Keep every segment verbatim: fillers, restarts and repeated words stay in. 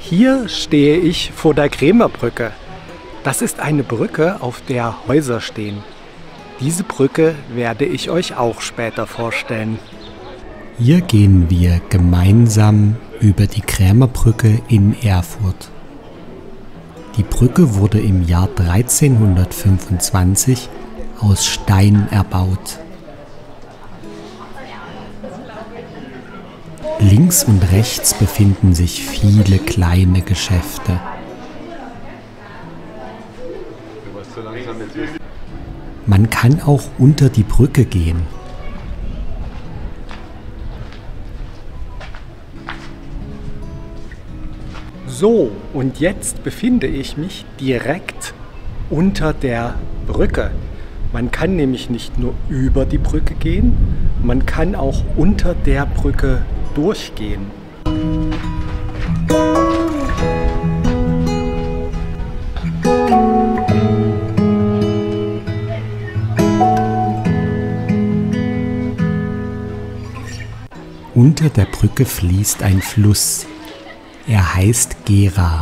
Hier stehe ich vor der Krämerbrücke. Das ist eine Brücke, auf der Häuser stehen. Diese Brücke werde ich euch auch später vorstellen. Hier gehen wir gemeinsam über die Krämerbrücke in Erfurt. Die Brücke wurde im Jahr dreizehnhundertfünfundzwanzig aus Stein erbaut. Links und rechts befinden sich viele kleine Geschäfte. Man kann auch unter die Brücke gehen. So, und jetzt befinde ich mich direkt unter der Brücke. Man kann nämlich nicht nur über die Brücke gehen, man kann auch unter der Brücke durchgehen. Unter der Brücke fließt ein Fluss. Er heißt Gera.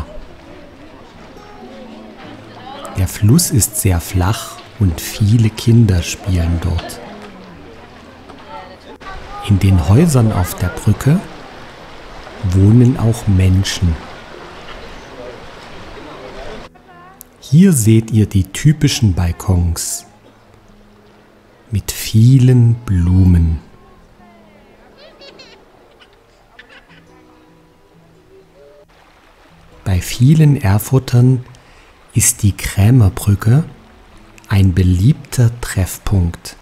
Der Fluss ist sehr flach und viele Kinder spielen dort. In den Häusern auf der Brücke wohnen auch Menschen. Hier seht ihr die typischen Balkons mit vielen Blumen. Bei vielen Erfurtern ist die Krämerbrücke ein beliebter Treffpunkt.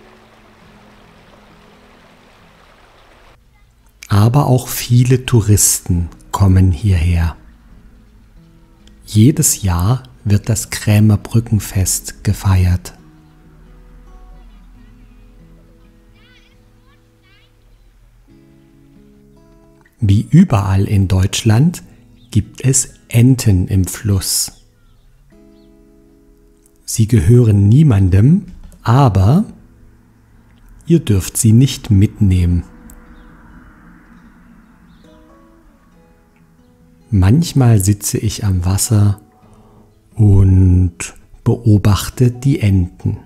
Aber auch viele Touristen kommen hierher. Jedes Jahr wird das Krämerbrückenfest gefeiert. Wie überall in Deutschland gibt es Enten im Fluss. Sie gehören niemandem, aber ihr dürft sie nicht mitnehmen. Manchmal sitze ich am Wasser und beobachte die Enten.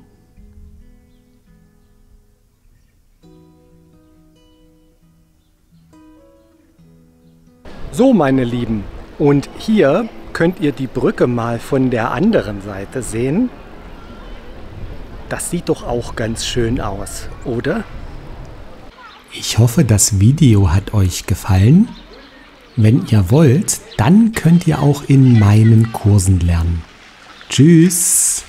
So, meine Lieben, und hier könnt ihr die Brücke mal von der anderen Seite sehen. Das sieht doch auch ganz schön aus, oder? Ich hoffe, das Video hat euch gefallen. Wenn ihr wollt, dann könnt ihr auch in meinen Kursen lernen. Tschüss!